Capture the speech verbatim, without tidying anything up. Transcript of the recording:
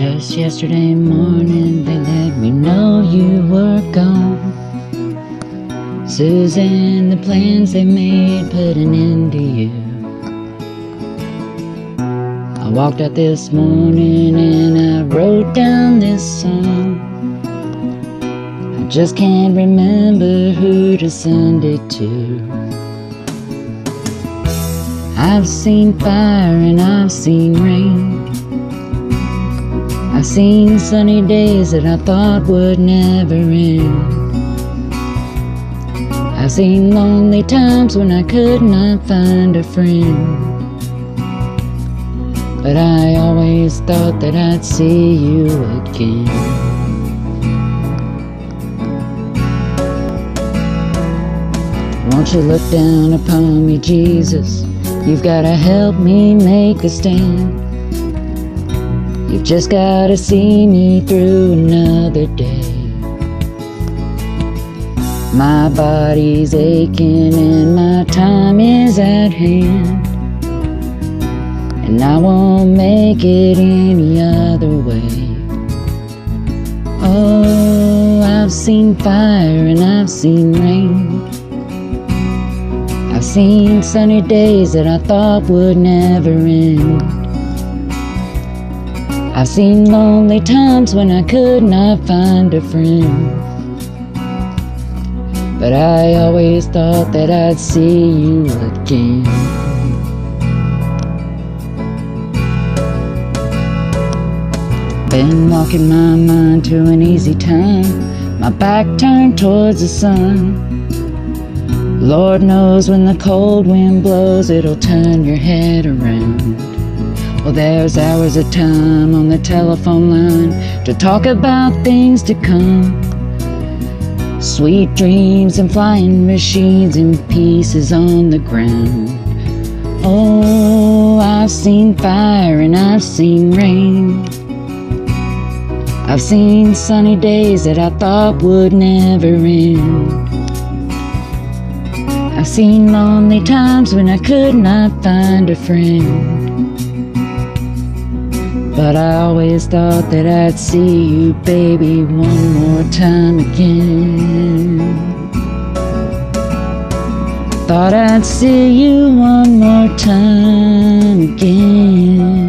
Just yesterday morning they let me know you were gone. Susan, the plans they made put an end to you. I walked out this morning and I wrote down this song. I just can't remember who to send it to. I've seen fire and I've seen rain. I've seen sunny days that I thought would never end. I've seen lonely times when I could not find a friend. But I always thought that I'd see you again. Won't you look down upon me, Jesus? You've gotta help me make a stand. You've just gotta see me through another day. My body's aching and my time is at hand, and I won't make it any other way. Oh, I've seen fire and I've seen rain. I've seen sunny days that I thought would never end. I've seen lonely times when I could not find a friend. But I always thought that I'd see you again. Been walking my mind to an easy time, my back turned towards the sun. Lord knows when the cold wind blows, it'll turn your head around. Well, there's hours of time on the telephone line to talk about things to come. Sweet dreams and flying machines and pieces on the ground. Oh, I've seen fire and I've seen rain. I've seen sunny days that I thought would never end. I've seen lonely times when I could not find a friend. But I always thought that I'd see you, baby, one more time again. Thought I'd see you one more time again.